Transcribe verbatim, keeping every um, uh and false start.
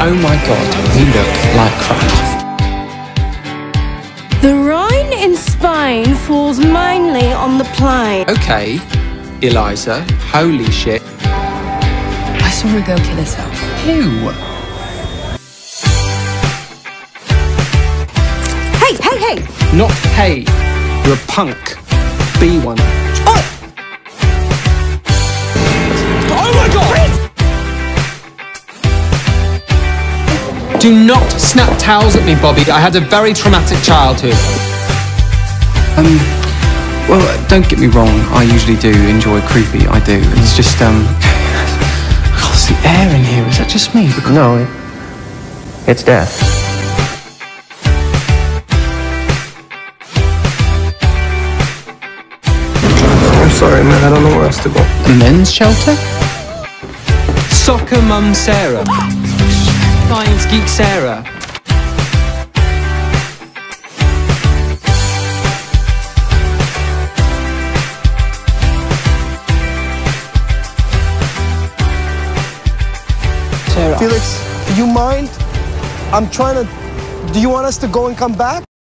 Oh my god, we look like crap. The Rhine in Spain falls mainly on the plain. Okay, Eliza, holy shit. I saw her go kill herself. Who? Hey, hey, hey! Not hey. You're a punk. Be one. Oh! Oh my god! Do not snap towels at me, Bobby. I had a very traumatic childhood. Um, well, don't get me wrong. I usually do enjoy creepy. I do. It's just, um... oh, it's the air in here. Is that just me? Because No, it, it's death. I'm sorry, man. I don't know where else to go. a men's shelter? Soccer Mum Sarah. Science Geek Sarah. Sarah. Felix, do you mind? I'm trying to... Do you want us to go and come back?